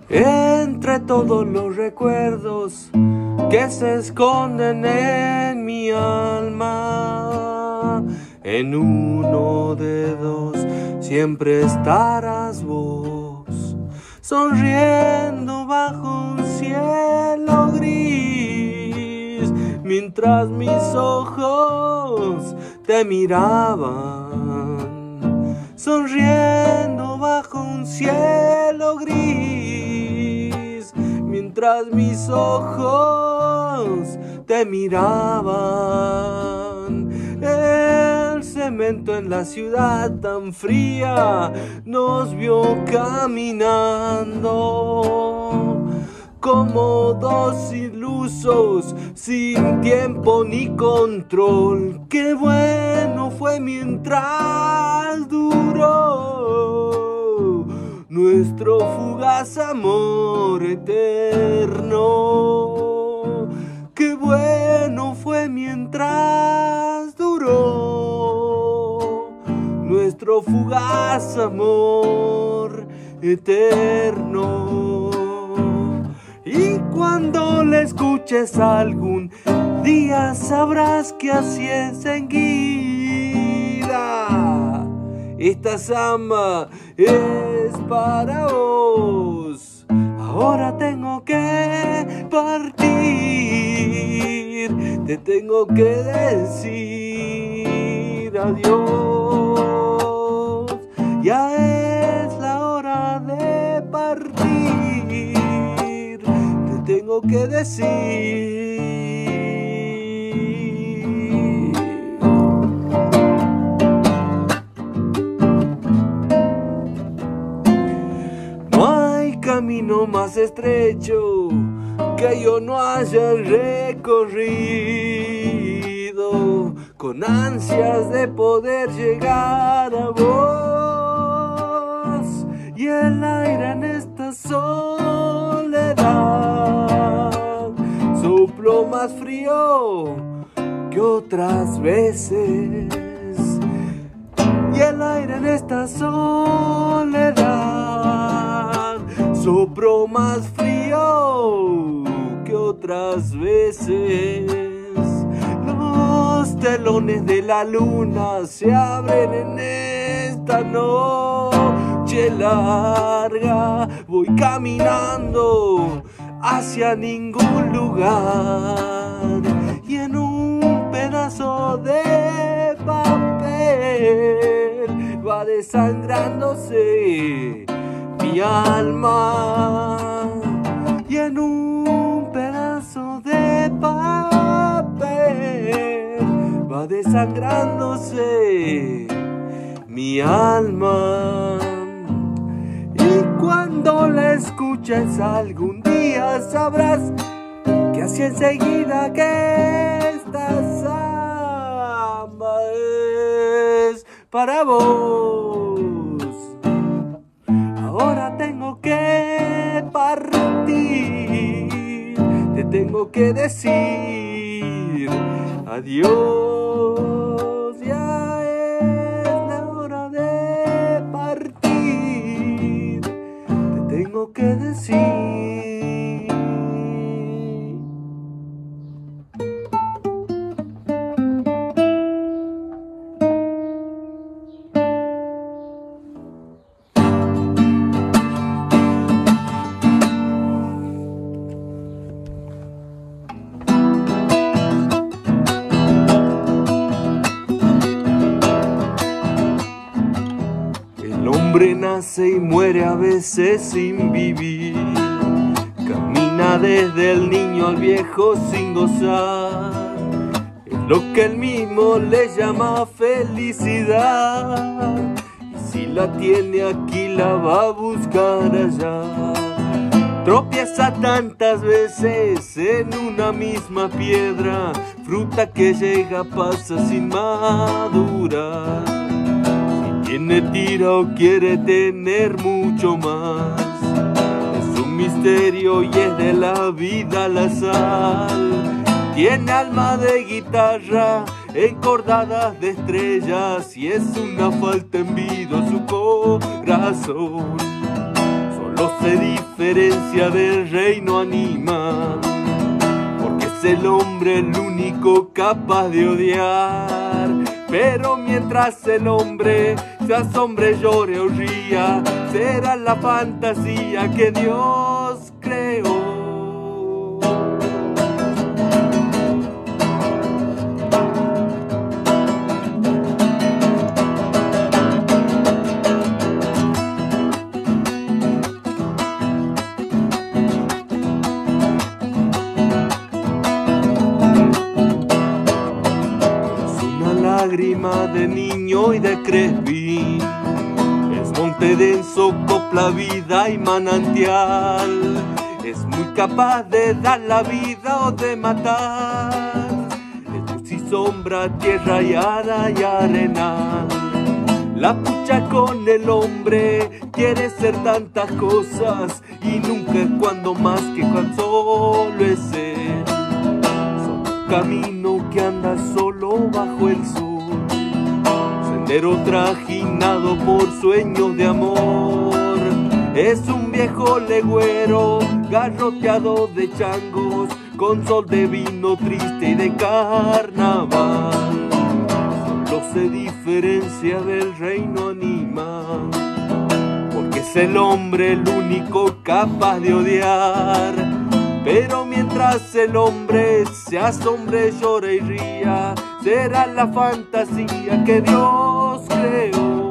Entre todos los recuerdos que se esconden en mi alma, en uno de dos siempre estarás vos, sonriendo bajo un cielo gris, mientras mis ojos te miraban, sonriendo bajo un cielo gris, mientras mis ojos te miraban. El cemento en la ciudad tan fría nos vio caminando como dos ilusos sin tiempo ni control. Qué bueno fue mientras duró nuestro fugaz amor eterno. Qué bueno fue mientras duró nuestro fugaz amor eterno. Y cuando le escuches algún día sabrás que así es enseguida. Esta samba es para vos. Ahora tengo que partir, te tengo que decir adiós. Ya es la hora de partir, te tengo que decir. Camino más estrecho que yo no haya recorrido, con ansias de poder llegar a vos, y el aire en esta soledad sopló más frío que otras veces, y el aire en esta soledad sopló más frío que otras veces. Los telones de la luna se abren en esta noche larga. Voy caminando hacia ningún lugar, y en un pedazo de papel va desangrándose mi alma, y en un pedazo de papel va desangrándose mi alma. Y cuando la escuches algún día sabrás que así enseguida que esta samba es para vos. Ahora tengo que partir, te tengo que decir adiós. Ya es la hora de partir, te tengo que decir. El hombre nace y muere a veces sin vivir, camina desde el niño al viejo sin gozar, es lo que él mismo le llama felicidad, y si la tiene aquí la va a buscar allá. Tropieza tantas veces en una misma piedra, fruta que llega pasa sin madurar. Tiene tira o quiere tener mucho más, es un misterio y es de la vida la sal. Tiene alma de guitarra, encordadas de estrellas, y es una falta en vida su corazón. solo se diferencia del reino animal, porque es el hombre el único capaz de odiar. Pero mientras el hombre se asombre, llore o ría, será la fantasía que Dios creó. Lágrima de niño y de cresvín, es monte denso, copla, vida y manantial. Es muy capaz de dar la vida o de matar, es luz y sombra, tierra y ara y arenal. La pucha con el hombre quiere ser tantas cosas y nunca es cuando más que cuando solo es él. Son un camino que anda solo bajo el sol, sendero trajinado por sueños de amor. Es un viejo legüero garroteado de changos, con sol de vino triste y de carnaval. Solo se diferencia del reino animal, porque es el hombre el único capaz de odiar. Pero mientras el hombre se asombre, llore y ría, será la fantasía que Dios creó.